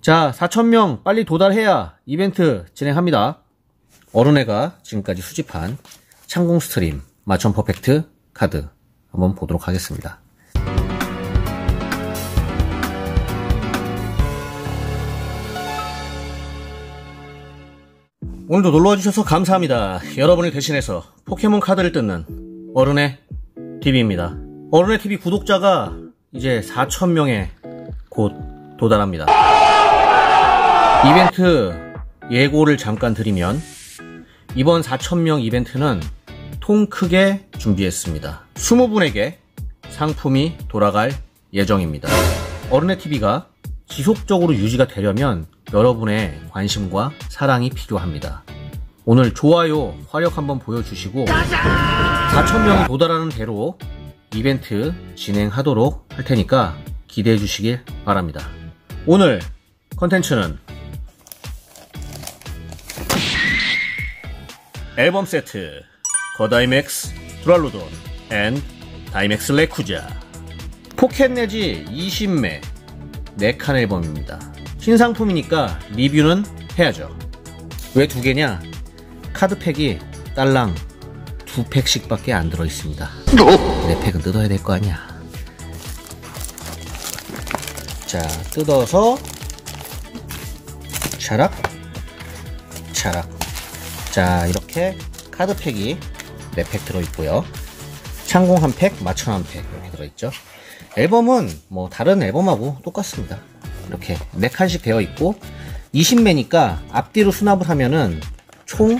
자, 4,000명 빨리 도달해야 이벤트 진행합니다. 어른애가 지금까지 수집한 창공 스트림 마천 퍼펙트 카드 한번 보도록 하겠습니다. 오늘도 놀러와 주셔서 감사합니다. 여러분을 대신해서 포켓몬 카드를 뜯는 어른의 TV입니다. 어른의 TV 구독자가 이제 4,000명에 곧 도달합니다. 이벤트 예고를 잠깐 드리면 이번 4,000명 이벤트는 통 크게 준비했습니다. 20분에게 상품이 돌아갈 예정입니다. 어른의 TV가 지속적으로 유지가 되려면 여러분의 관심과 사랑이 필요합니다. 오늘 좋아요 화력 한번 보여주시고 4,000명이 도달하는 대로 이벤트 진행하도록 할 테니까 기대해 주시길 바랍니다. 오늘 컨텐츠는 앨범 세트 거다이맥스 드랄로돈 앤 다이맥스 레쿠자 포켓 내지 20매 4칸 앨범입니다. 신상품이니까 리뷰는 해야죠. 왜 2개냐? 카드팩이 딸랑 2팩씩 밖에 안 들어있습니다. 4팩은 뜯어야 될 거 아니야. 자, 뜯어서 차락 차락. 자, 이렇게 카드팩이 4팩 들어있고요. 창공 1팩, 마천 1팩 이렇게 들어있죠. 앨범은 뭐 다른 앨범하고 똑같습니다. 이렇게 4칸씩 되어 있고 20매니까 앞뒤로 수납을 하면은 총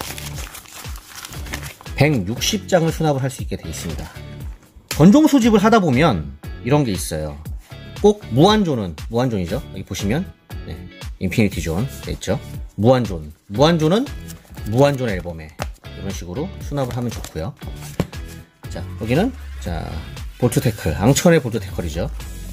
160장을 수납을 할 수 있게 되어 있습니다. 건종 수집을 하다 보면 이런 게 있어요. 꼭 무한존이죠. 여기 보시면 인피니티 존 있죠. 무한존은 무한존 앨범에 이런 식으로 수납을 하면 좋고요. 자, 여기는 자 볼트 태클, 앙천의 볼트 태클이죠.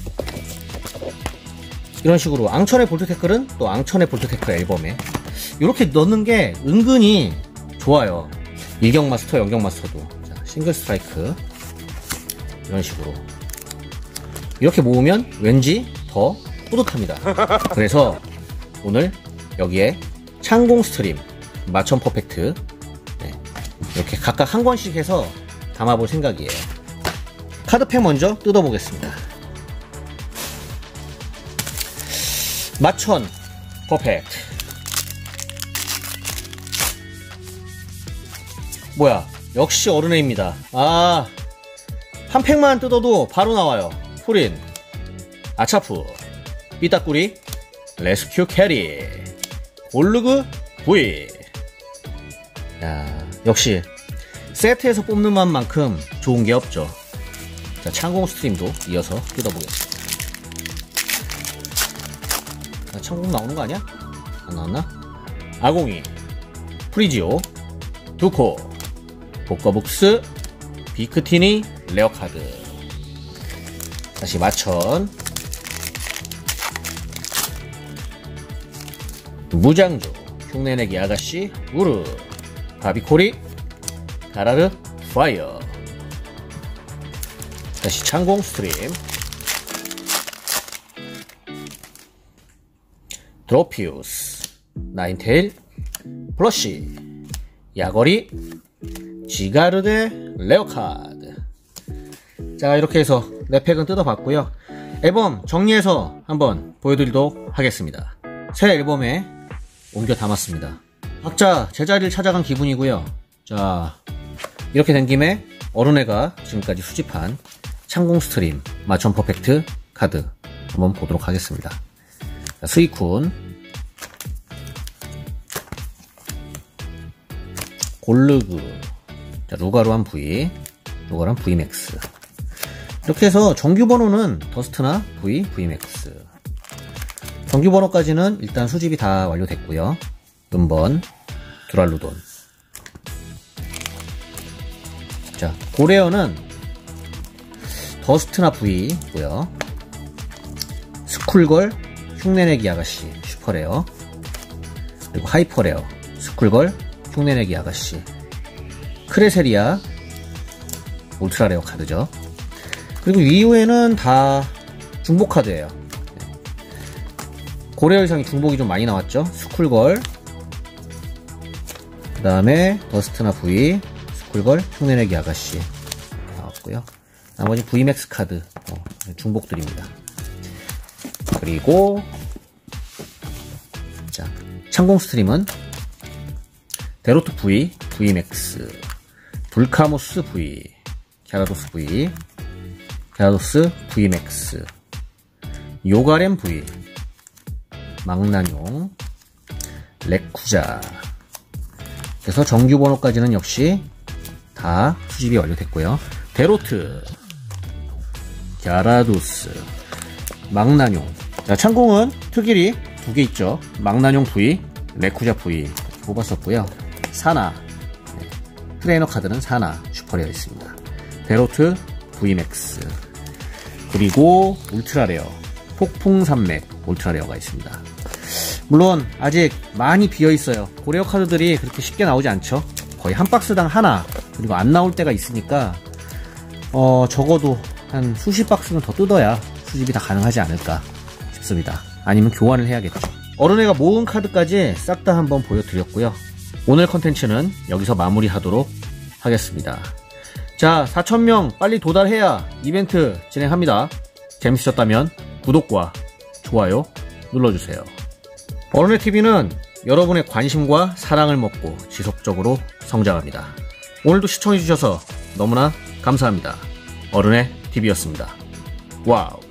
이런 식으로 앙천의 볼트 태클은 또 앙천의 볼트 태클 앨범에 이렇게 넣는 게 은근히 좋아요. 일경 마스터, 연경 마스터도. 자, 싱글 스트라이크 이런 식으로 이렇게 모으면 왠지 더 뿌듯합니다. 그래서 오늘 여기에 창공 스트림 마천 퍼펙트 이렇게 각각 한 권씩 해서 담아볼 생각이에요. 카드팩 먼저 뜯어보겠습니다. 마천 퍼펙트. 뭐야, 역시 어른애입니다. 아, 한 팩만 뜯어도 바로 나와요. 푸린, 아차프, 삐딱구리, 레스큐 캐리, 골르그 V. 야, 역시 세트에서 뽑는 맛만큼 좋은 게 없죠. 자, 창공 스트림도 이어서 뜯어보겠습니다. 자, 창공 나오는 거 아니야? 안 나왔나? 아공이, 프리지오, 두코, 복거북스, 비크티니, 레어카드. 다시 마천, 무장조, 흉내내기 아가씨, 우르, 바비코리, 가라르, 파이어. 다시 창공 스트림, 드로피우스, 나인테일, 블러쉬, 야거리, 지가르데, 레어카드. 자, 이렇게 해서 4팩은 뜯어봤고요. 앨범 정리해서 한번 보여드리도록 하겠습니다. 새 앨범에 옮겨 담았습니다. 각자 제자리를 찾아간 기분이고요. 자, 이렇게 된 김에 어른애가 지금까지 수집한 창공 스트림 마천 퍼펙트 카드 한번 보도록 하겠습니다. 자, 스이쿤, 골르그, 자, 루가루한 V, 루가루한 V맥스. 이렇게 해서 정규번호는 더스트나 V, V맥스. 정규번호까지는 일단 수집이 다 완료됐고요. 음번, 드랄로돈. 자, 고레어는 더스트나 V고요. 스쿨걸, 흉내내기 아가씨, 슈퍼레어. 그리고 하이퍼레어, 스쿨걸, 흉내내기 아가씨. 크레세리아, 울트라레어 카드죠. 그리고 이후에는 다 중복 카드예요. 고래 의상이 중복이 좀 많이 나왔죠. 스쿨걸, 그 다음에 더스트나 V, 스쿨걸, 흉내내기 아가씨 나왔고요. 나머지 VMAX 카드 중복들입니다. 그리고 자, 창공 스트림은 데로트 V, VMAX, 불카모스 V, 갸라도스 V, 갸라도스 VMAX, 요가렘 V, 망나뇽, 레쿠자. 그래서 정규 번호까지는 역시 다 수집이 완료됐고요. 데로트, 갸라도스, 망나뇽. 자, 창공은 특일이 2개 있죠. 망나뇽 V, 레쿠자 V 뽑았었고요. 사나, 트레이너 카드는 사나 슈퍼레어 있습니다. 데로트, VMAX, 그리고 울트라레어, 폭풍산맥 울트라레어가 있습니다. 물론 아직 많이 비어있어요. 고레어 카드들이 그렇게 쉽게 나오지 않죠. 거의 한 박스당 하나, 그리고 안 나올 때가 있으니까 적어도 한 수십 박스는 더 뜯어야 수집이 다 가능하지 않을까 싶습니다. 아니면 교환을 해야겠죠. 어른애가 모은 카드까지 싹 다 한번 보여드렸고요. 오늘 컨텐츠는 여기서 마무리하도록 하겠습니다. 자, 4,000명 빨리 도달해야 이벤트 진행합니다. 재밌으셨다면 구독과 좋아요 눌러주세요. 어른애TV는 여러분의 관심과 사랑을 먹고 지속적으로 성장합니다. 오늘도 시청해주셔서 너무나 감사합니다. 어른애TV였습니다. 와우.